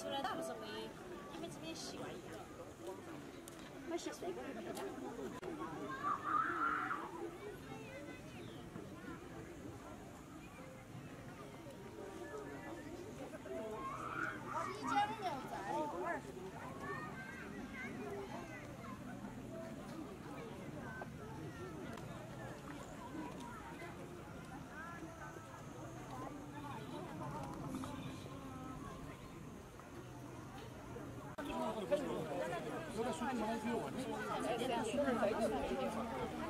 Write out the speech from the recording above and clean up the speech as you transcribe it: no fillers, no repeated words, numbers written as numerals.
出来倒不是会因为这边习惯一样。 我是水果的配的。 西江牛仔一会儿。 有点水，马上就完了。